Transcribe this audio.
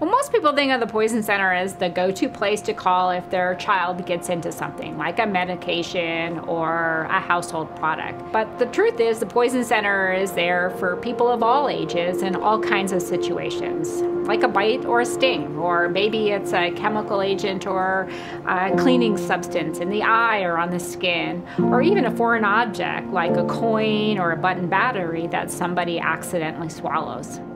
Well, most people think of the Poison Center as the go-to place to call if their child gets into something, like a medication or a household product. But the truth is, the Poison Center is there for people of all ages and all kinds of situations, like a bite or a sting, or maybe it's a chemical agent or a cleaning substance in the eye or on the skin, or even a foreign object like a coin or a button battery that somebody accidentally swallows.